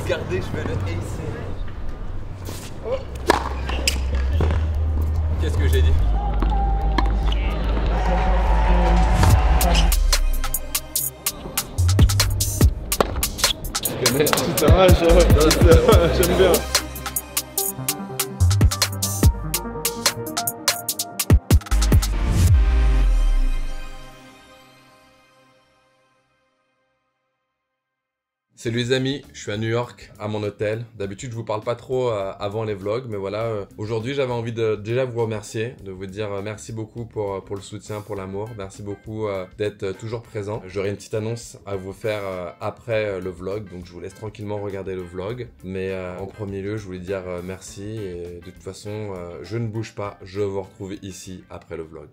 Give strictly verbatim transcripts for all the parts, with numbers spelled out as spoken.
regardez, je vais le acer. Oh. Qu'est-ce que j'ai dit? Tu connais? Ça va, j'aime bien. Salut les amis, je suis à New York, à mon hôtel. D'habitude, je vous parle pas trop euh, avant les vlogs, mais voilà, euh, aujourd'hui, j'avais envie de déjà vous remercier, de vous dire euh, merci beaucoup pour, pour le soutien, pour l'amour. Merci beaucoup euh, d'être euh, toujours présent. J'aurai une petite annonce à vous faire euh, après euh, le vlog, donc je vous laisse tranquillement regarder le vlog. Mais euh, en premier lieu, je voulais dire euh, merci et de toute façon, euh, je ne bouge pas, je vous retrouve ici après le vlog.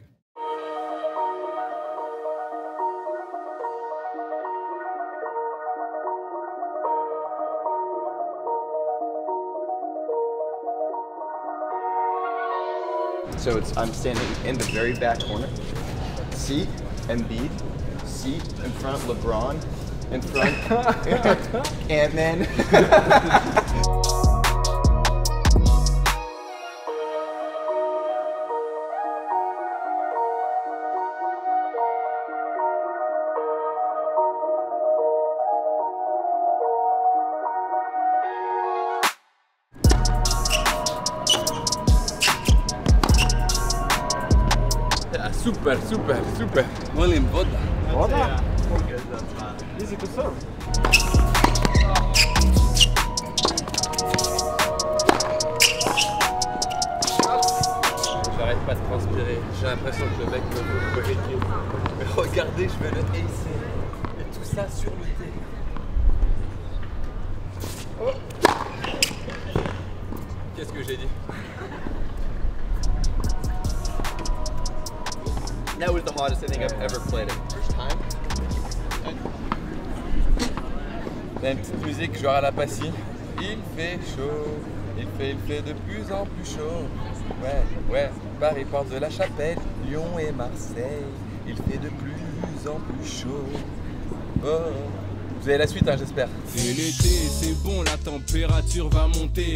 So it's I'm standing in the very back corner. Seat, Embiid. Seat in front, LeBron. In front, Ant-Man. Super, super, super. William Voda. Voda? Easy to serve. J'arrête pas de transpirer. J'ai l'impression que le mec me veut breaker. Mais regardez, je vais le acer. Et tout ça sur le thé. Oh. Qu'est-ce que j'ai dit? That was the hottest inning I've ever played it. First time. Il y a une petite musique, genre à la Passy. Il fait chaud, il fait, il fait de plus en plus chaud. Ouais, ouais, Paris, Porte de la Chapelle, Lyon et Marseille. Il fait de plus en plus chaud. Oh. Vous avez la suite, hein, j'espère. C'est l'été, c'est bon, la température va monter.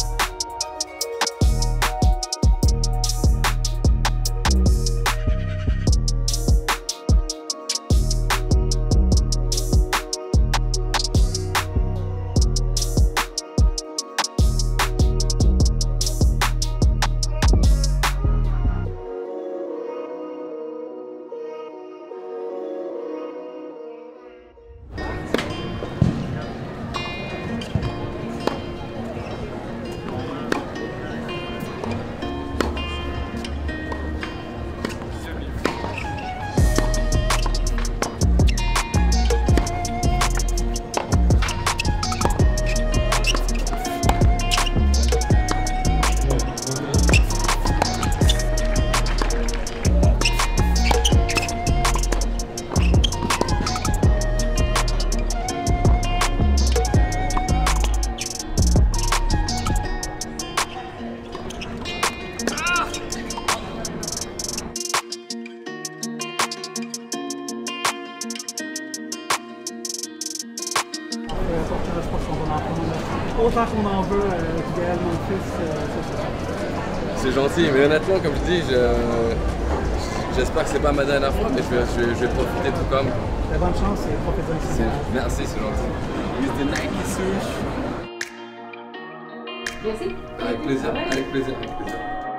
Autant qu'on en veut, euh, Gaël, mon fils, euh, c'est ça. C'est gentil, mais honnêtement, comme je dis, j'espère que c'est pas ma dernière fois, mais je vais, je vais, je vais profiter tout comme. La bonne chance et profitez-en. Merci, c'est gentil. With the Nike sush. Merci. Avec plaisir, avec plaisir, avec plaisir.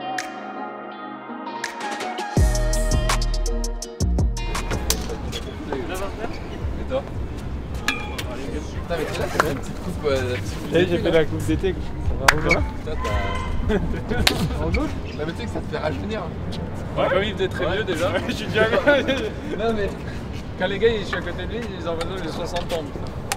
Et toi? Putain, mais tu là, c'est une petite coupe. Euh, J'ai fait la coupe d'été. Ça va rouler. Putain, t'as. En gauche? Non, mais tu sais que ça te fait rajeunir. Ouais, comme il faisait très vieux déjà. Je suis déjà. Non, mais. Quand les gars ils sont à côté de lui, ils envoient nous les soixante ans.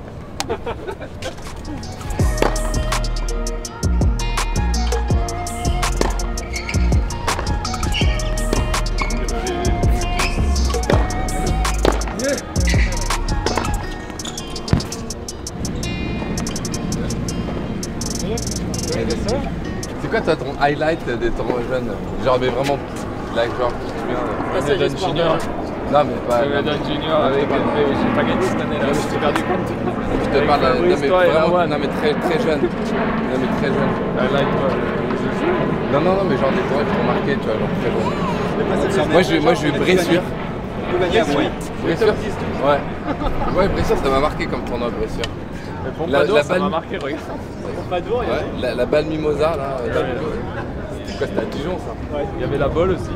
C'est quoi toi ton highlight des temps jeunes? Genre mais vraiment là genre tu te souviens Ah, c'est Don Junior. Non mais pas. C'est Don Junior avec j'ai pas gagné cette année là, j'ai perdu compte. je te Avec parle, Fabrice, non mais toi et vraiment, Lawan. non mais très très jeune. Non mais très jeune. I like what, uh, Non non non mais genre des tournois qui t'ont marqué, tu vois, genre très jeune. Moi j'ai moi j'ai eu Bressuire. Bressuire Ouais. Ouais Bressuire ça m'a marqué comme tournoi Bressuire. Mais La- Pompadour, la ça balle- m'a marqué, regarde. Pompadour, il y Ouais, avait... la, la balle Mimosa là. euh, C'était quoi, c'était à Dijon ça? Ouais, il y avait la bolle aussi.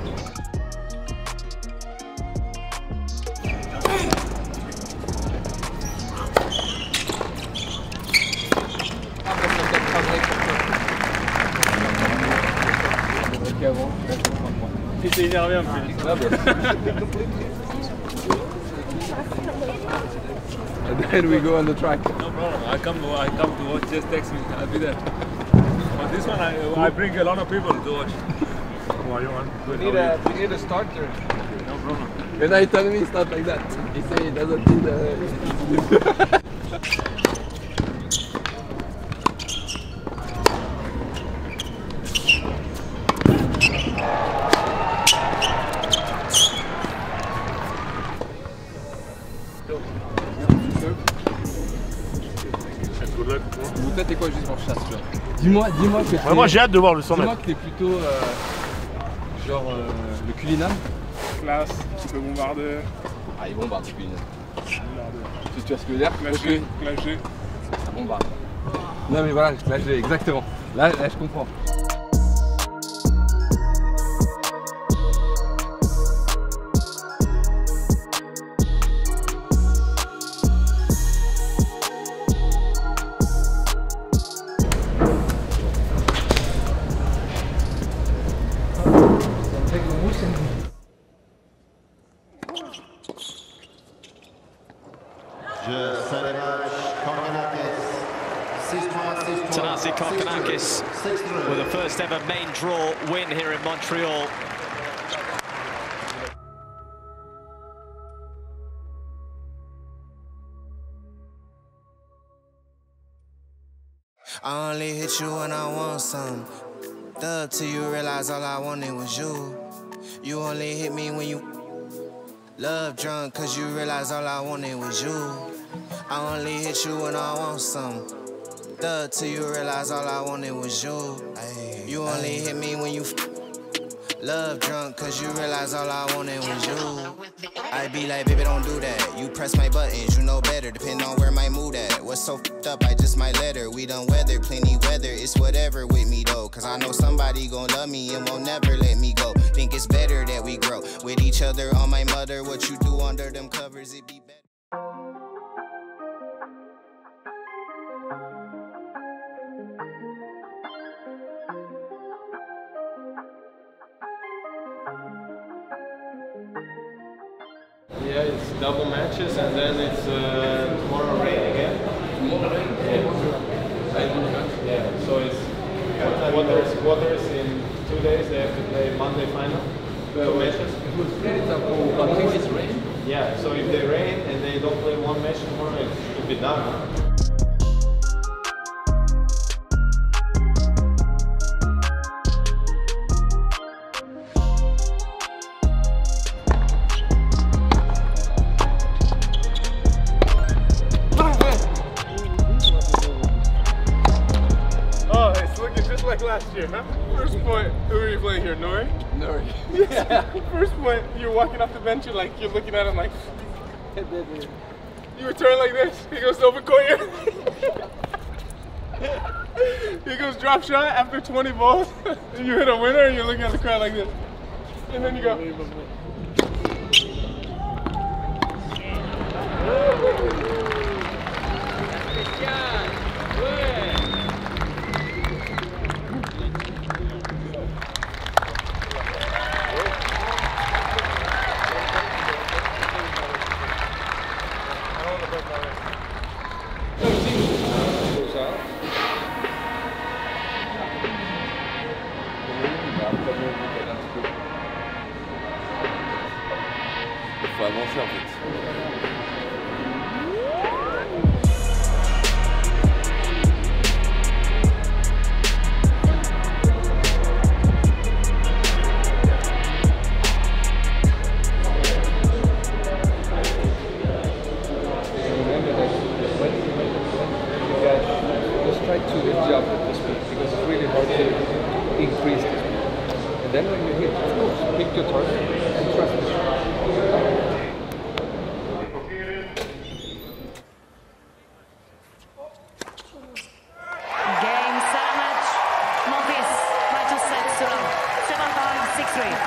Il s'est énervé un peu. And then we go on the track. No problem. I come to I come to watch. Just text me. I'll be there. But this one, I I bring a lot of people to watch. What you want? We need a we need a starter. No problem. And I tell me it's not like that. He say he doesn't need a... Vous faites quoi juste pour chasse là? Dis-moi, dis-moi que Ouais, moi j'ai hâte de voir le cent dis-moi mètres. que t'es plutôt euh, genre euh, le culinam. Classe, petit peu bombardeur, Ah il bombarde le culinam. Tu, tu vois ce que je veux dire? clashé, Ok, clashé. ça bombarde. Non mais voilà, là j'ai exactement. Là, là je comprends. Thanasi Kokkinakis with a first ever main draw win here in Montreal. I only hit you when I want some. Thug till you realize all I wanted was you. You only hit me when you love drunk, cause you realize all I wanted was you. I only hit you when I want some. Thug till you realize all I wanted was you. Ay, you only hit me when you love drunk, cause you realize all I wanted was you. I be like, baby, don't do that. You press my buttons, you know better, depending on where my mood at. What's so f***ed up, I just might let her. We done weather, plenty weather, it's whatever with me though. Cause I know somebody gon' love me and won't never let me go. Think it's better that we grow with each other on my mother. What you do under them covers, it be better. Yeah, it's double matches and then it's uh, tomorrow rain again. Tomorrow rain? Yeah. Yeah. So it's quarters, quarters in two days. They have to play Monday final. Two matches. It was pretty tough. I think it's rain. Yeah. So if they rain and they don't play one match tomorrow, it should be done. Huh? Like last year, huh? First point, who are you playing here, Nori? Nori. Yeah. First point, you're walking off the bench, you're like, you're looking at him like, hey, baby. You return like this, he goes to open court. He goes drop shot after twenty balls. You hit a winner and you're looking at the crowd like this. And then you go. Il faut avancer en fait. Remember that try to adjust the speed because it's really hard to increase the speed. And then when you hit, of course, pick your target and trust it. Game, set match. Monfils, title set, Sulam. seven five, six three.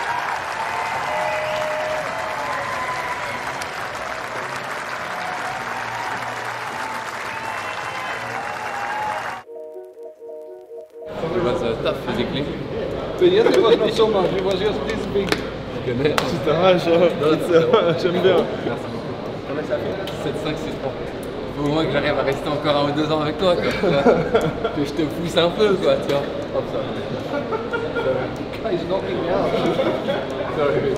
It was uh, tough physically. But yes, it was not so much, it was just this big. Je connais. C'était un j'aime bien. Merci beaucoup. Comment ça fait sept cinq six trois. Faut au moins que j'arrive à rester encore un ou deux ans avec toi, quoi. Tu vois. Que je te pousse un peu, quoi, tu vois. Hop, ça. Guys knocking me out. Sorry.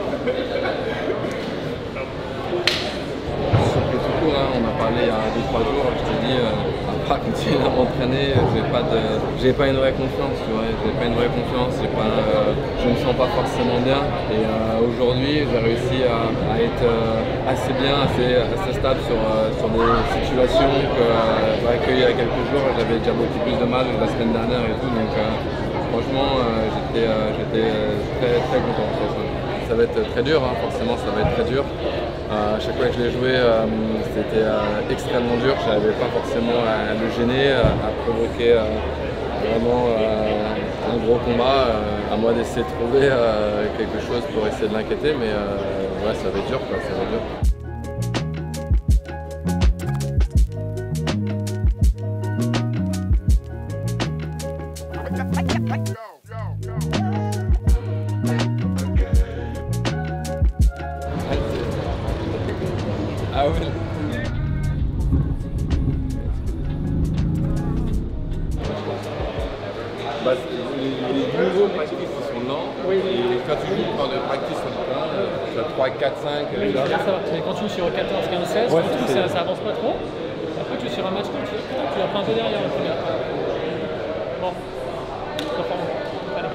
Et tout court, hein, on a parlé il y a deux trois jours, je t'ai dit, euh, à pas continuer à m'entraîner, j'ai pas de, j'ai pas une vraie confiance, tu vois, j'ai pas une vraie confiance, j'ai pas, euh, je me sens pas forcément bien. Et euh, aujourd'hui, j'ai réussi à, à être euh, assez bien, assez, assez stable sur, euh, sur des situations que, euh, bah, qu'il y a quelques jours, j'avais déjà beaucoup plus de mal la semaine dernière et tout, donc euh, franchement, euh, j'étais, euh, j'étais très très content. Ça va être très dur, hein, forcément ça va être très dur. Euh, à chaque fois que je l'ai joué, euh, c'était euh, extrêmement dur. Je n'avais pas forcément à le gêner, à, à provoquer euh, vraiment euh, un gros combat. Euh, à moi d'essayer de trouver euh, quelque chose pour essayer de l'inquiéter, mais euh, ouais, ça va être dur, quoi, ça va être dur. Ah oui. Bah, les, les nouveaux practices sont lents, oui. Et quand tu joues par le practice sur le terrain, tu as trois, quatre, cinq. Oui, là, ça va. Quand tu joues sur quatorze, quinze, seize, ouais, ça, ça avance pas trop. Après, tu es sur un match comme tu tu l'as pris un peu derrière le final. Bon, c'est pas bon. Allez.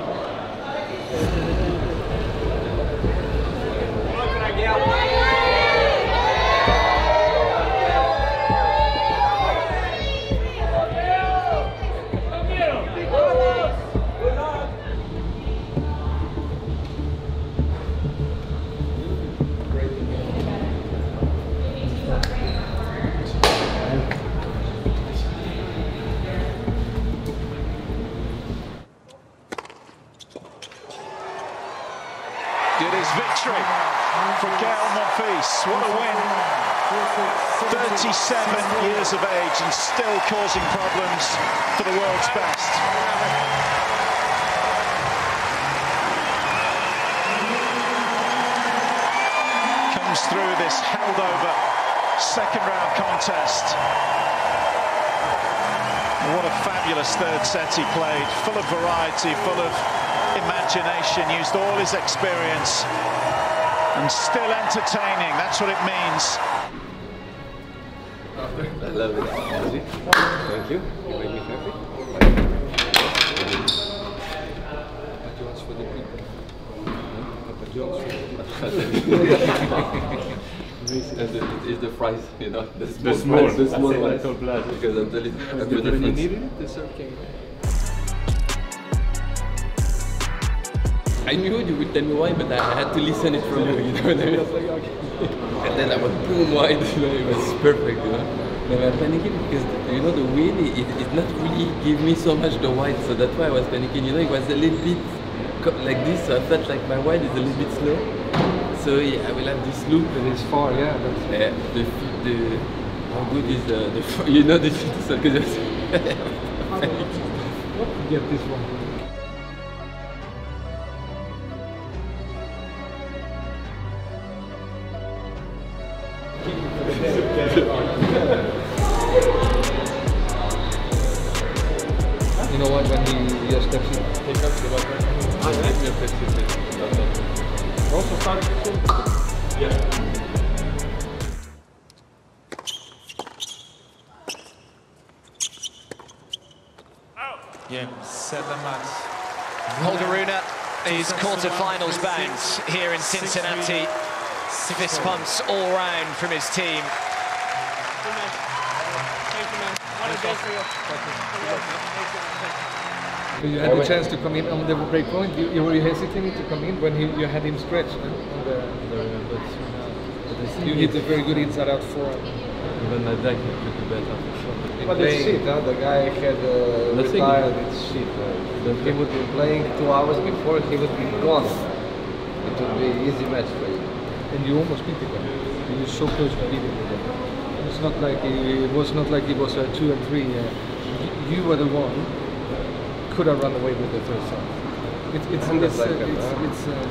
It is victory for Gael Monfils. What a win. thirty-seven years of age and still causing problems for the world's best. Comes through this held over second round contest. What a fabulous third set he played, full of variety, full of imagination, used all his experience and still entertaining. That's what it means. I love it. Thank you. You make me happy. Jokes for the people. Jokes And the, it's the fries, you know, the small, the small, fries, the small fries. fries. Because I'm telling you, I'm When you difference. needed it, the serve came. I knew you would tell me why, but I had to listen it from you, you know what I mean? And then I went boom wide, you know, it was perfect, you know. But I was panicking because, you know, the wind, it, it not really give me so much the wide, so that's why I was panicking, you know, it was a little bit like this, so I felt like my wide is a little bit slow. So yeah, I will have this loop. It is far, yeah. That's uh, the, the, how good is uh, the, you know, this is so good. Get this one. You know what, when he just steps in, he comes to what I give me a fifty. Also started yeah. Yeah, set the match. Holger Rune is quarter-finals bound here in Cincinnati. Fist pumps all round from his team. You had the chance to come in on the break point. You, you were hesitating to come in when he, you had him stretched. No? On the, the, the, you hit a very good inside-out forehand. Even like that, you could do better for sure. But it's shit, huh? The guy had uh, retired. It's shit. Uh, if he would be playing two hours before, he would be gone. It would be an easy match for you. And you almost beat the guy. You were so close to beating the guy. It's not like he, it was not like it was a two and three. Uh, you, you were the one. Could have run away with the first set. It, it's it's, it's, uh, it's, it's uh,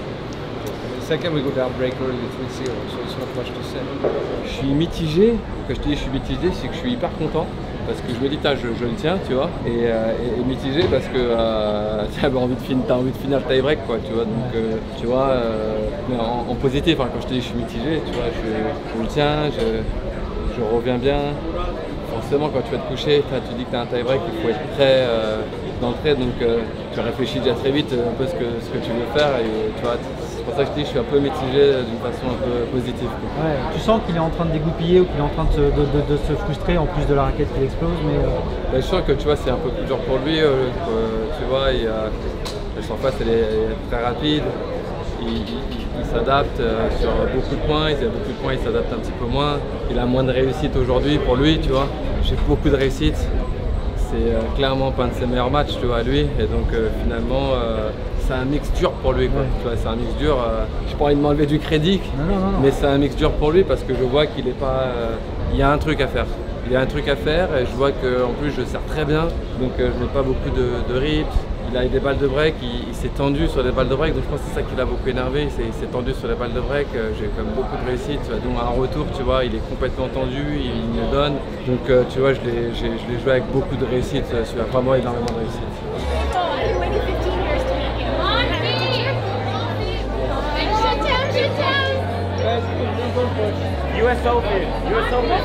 the second we go down break early three zero, so it's not much to say. Je suis mitigé. Quand je te dis je suis mitigé, c'est que je suis hyper content parce que je me dis je, je le tiens, tu vois, et, euh, et, et mitigé parce que euh, tu as envie de finir, t'as envie de finir le tie break, quoi, tu vois. Donc euh, tu vois, euh, mais en, en positif. Hein, quand je te dis je suis mitigé, tu vois, je, je le tiens, je, je reviens bien. Forcément, quand tu vas te coucher, tu dis que tu as un tie break, il faut être prêt euh, dans le trait, donc euh, tu réfléchis déjà très vite un peu ce que, ce que tu veux faire, et tu vois, c'est pour ça que je dis que je suis un peu mitigé d'une façon un peu positive. Quoi. Ouais, tu sens qu'il est en train de dégoupiller ou qu'il est en train de se, de, de, de se frustrer en plus de la raquette qui explose, mais... Euh... Ben, je sens que tu vois, c'est un peu plus dur pour lui, euh, que, tu vois, il, euh, la surface elle est, elle est très rapide. Il, il, il s'adapte euh, sur beaucoup de points, il a beaucoup de points, il s'adapte un petit peu moins. Il a moins de réussite aujourd'hui pour lui, tu vois. J'ai beaucoup de réussite. C'est euh, clairement pas un de ses meilleurs matchs, tu vois, lui. Et donc euh, finalement, euh, c'est un mix dur pour lui, quoi. Ouais. Tu vois, c'est un mix dur. Euh, j'ai pas envie de m'enlever du crédit, non, non, non, non. mais c'est un mix dur pour lui parce que je vois qu'il est pas. Euh, il y a un truc à faire. Il y a un truc à faire et je vois qu'en plus je sers très bien, donc euh, je n'ai pas beaucoup de, de rips. Il a eu des balles de break, il, il s'est tendu sur les balles de break, donc je pense que c'est ça qui l'a beaucoup énervé, il s'est tendu sur les balles de break, j'ai quand même beaucoup de réussite, donc un retour, tu vois, il est complètement tendu, il, il me donne, donc euh, tu vois, je l'ai joué avec beaucoup de réussite, sur vraiment énormément de réussite. U S Open, U S Open.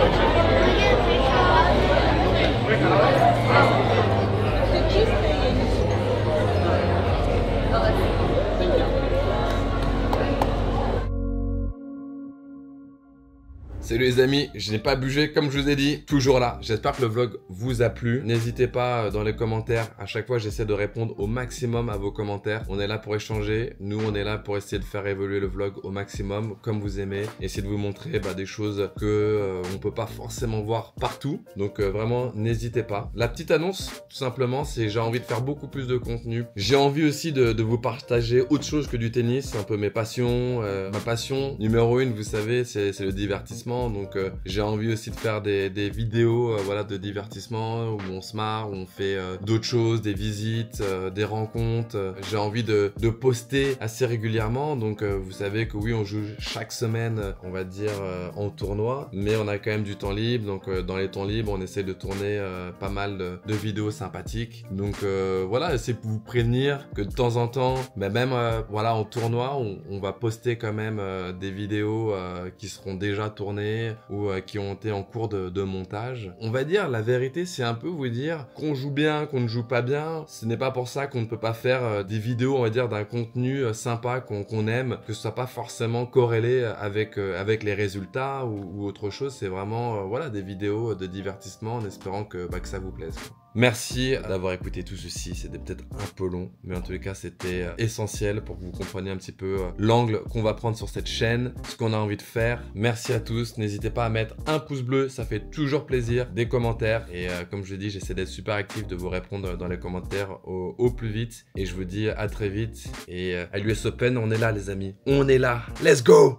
Salut les amis, je n'ai pas bougé comme je vous ai dit, toujours là. J'espère que le vlog vous a plu. N'hésitez pas dans les commentaires, à chaque fois j'essaie de répondre au maximum à vos commentaires. On est là pour échanger, nous on est là pour essayer de faire évoluer le vlog au maximum, comme vous aimez. Essayer de vous montrer bah, des choses que euh, on peut pas forcément voir partout. Donc euh, vraiment, n'hésitez pas. La petite annonce, tout simplement, c'est j'ai envie de faire beaucoup plus de contenu. J'ai envie aussi de, de vous partager autre chose que du tennis, un peu mes passions. Euh, ma passion numéro une, vous savez, c'est le divertissement. Donc euh, j'ai envie aussi de faire des, des vidéos euh, voilà, de divertissement où on se marre, où on fait euh, d'autres choses, des visites, euh, des rencontres. Euh, j'ai envie de, de poster assez régulièrement. Donc euh, vous savez que oui, on joue chaque semaine, on va dire, euh, en tournoi. Mais on a quand même du temps libre. Donc euh, dans les temps libres, on essaie de tourner euh, pas mal de, de vidéos sympathiques. Donc euh, voilà, c'est pour vous prévenir que de temps en temps, bah, même euh, voilà, en tournoi, on, on va poster quand même euh, des vidéos euh, qui seront déjà tournées ou euh, qui ont été en cours de, de montage. On va dire, la vérité, c'est un peu vous dire qu'on joue bien, qu'on ne joue pas bien. Ce n'est pas pour ça qu'on ne peut pas faire euh, des vidéos, on va dire, d'un contenu euh, sympa qu'on qu'on aime, que ce soit pas forcément corrélé avec, euh, avec les résultats ou, ou autre chose. C'est vraiment, euh, voilà, des vidéos de divertissement en espérant que, bah, que ça vous plaise, quoi. Merci d'avoir écouté tout ceci, c'était peut-être un peu long, mais en tous les cas c'était essentiel pour que vous compreniez un petit peu l'angle qu'on va prendre sur cette chaîne, ce qu'on a envie de faire. Merci à tous, n'hésitez pas à mettre un pouce bleu, ça fait toujours plaisir, des commentaires, et euh, comme je l'ai dit, j'essaie d'être super actif, de vous répondre dans les commentaires au, au plus vite, et je vous dis à très vite, et euh, à l'U S Open, on est là les amis, on est là, let's go!